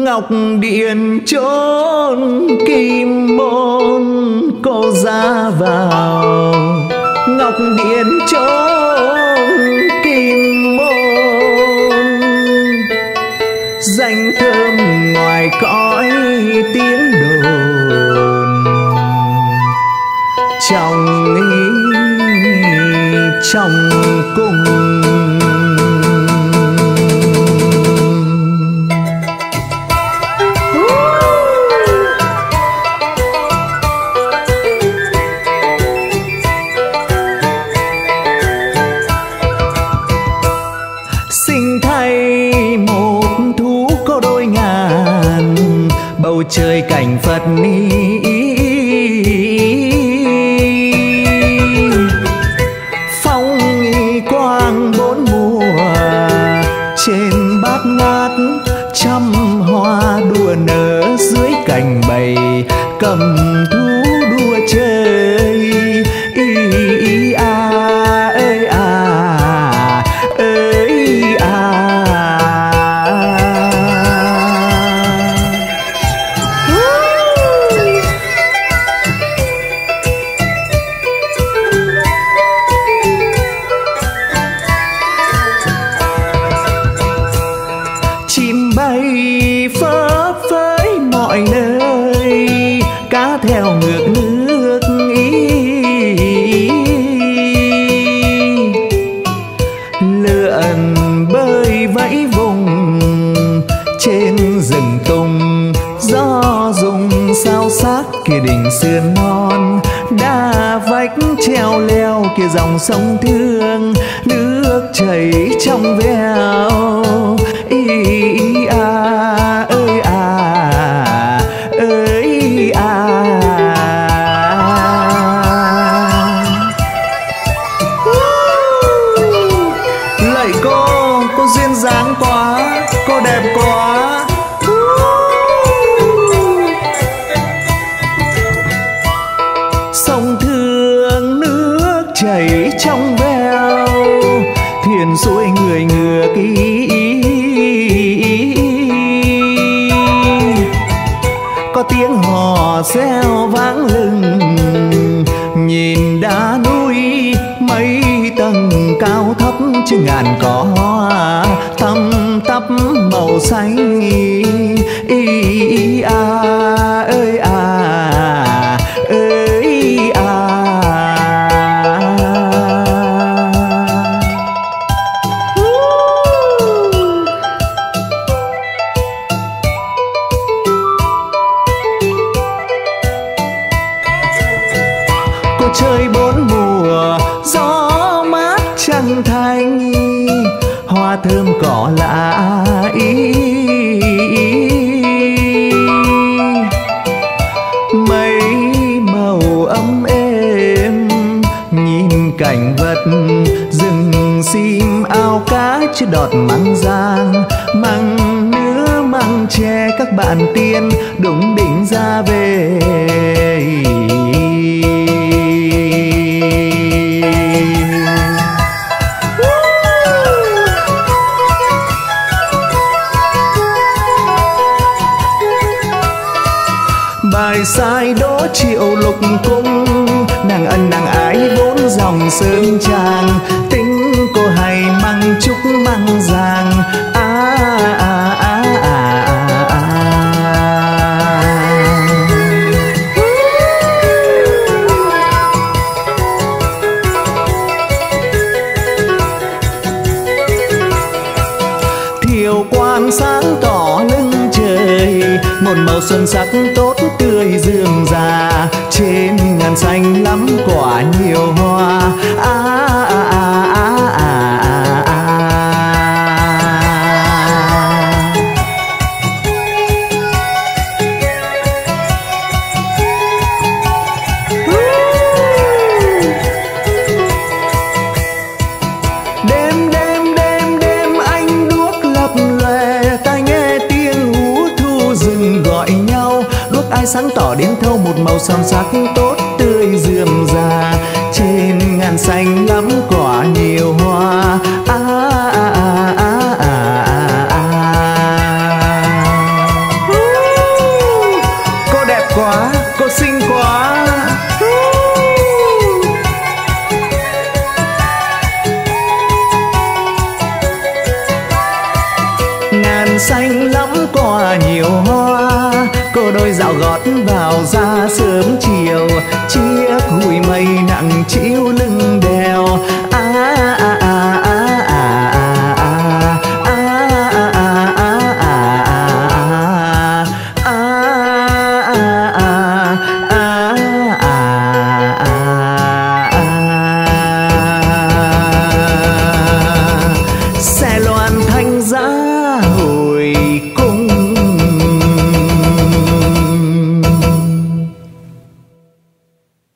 ngọc điện chốn kim môn cô ra vào, ngọc điện chốn kim môn danh thơm ngoài cõi tiếng đồn, trong cung. Sinh thay một thú có đôi ngàn, bầu trời cảnh Phật phong quang bốn mùa, trên bát ngát trăm hoa đua nở, dưới cành bày cầm thú đua chơi. Chim bay phấp phới mọi nơi, cá theo ngược nước lượn bơi vẫy vùng trên rừng tùng. Gió rung sao sắc kia đỉnh sườn non, đá vách treo leo kia dòng sông thương, nước chảy trong veo. Lạy cô duyên dáng quá, cô đẹp quá. Sông thương nước chảy trong veo, thuyền xuôi người ngược có tiếng hò reo vang lừng. Nhìn đá núi mấy tầng cao thấp, chứ ngàn cỏ hoa thăm tắp màu xanh. Cô chơi bốn mùa gió mát trăng thanh, hoa thơm cỏ lạ mấy màu ấm êm. Nhìn cảnh vật rừng sim ao cá, chứ đọt măng giang măng nứa măng tre, các bạn tiên đủng đỉnh ra về. Bài sai đỗ triệu lục cung, nàng ân nàng ái vốn dòng sơn trang. Tính cô hay măng trúc măng giang, thiều quan sáng tỏ lưng trời, một màu xuân sắc tốt tươi rườm rà. Trên ngàn xanh lắm quả nhiều hoa, Đêm anh đuốc lập lòe, tai nghe tiếng hú thu rừng gọi nhau. Đuốc ai sáng tỏ đến thâu, một màu son sắc tốt tươi rườm rà. Trên ngàn xanh lắm quả nhiều hoa, xanh lắm cỏ nhiều hoa. Cô đôi dạo gót vào ra sớm chiều, chiếc hùi mây nặng trĩu lưng